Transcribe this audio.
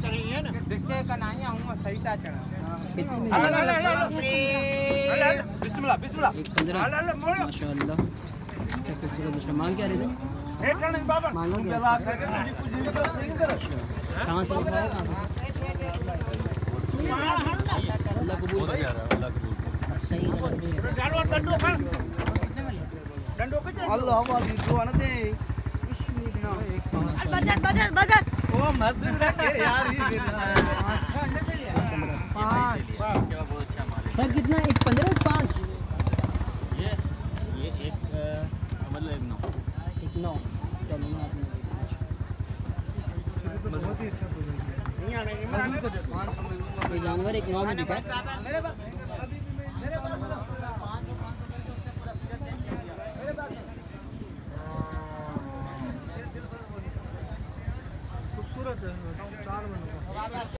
दिखते का नहीं आऊंगा सही था चढ़ा बिस्मिल्लाह बिस्मिल्लाह 115 माशाल्लाह खूबसूरत दूसरा मांग क्या रहे थे मांगो क्या कहाँ से लिखवाया अल्लाह कबूल करे सही अल्लाह वाली दुआ न दे बजट ओ मजदूर के यार ही सर कितना 115 5 ये एक मतलब एक 9 चलो ना बहुत ही अच्छा ये जानवर 1 9 में बिका खूबसूरत है 4 महीनों का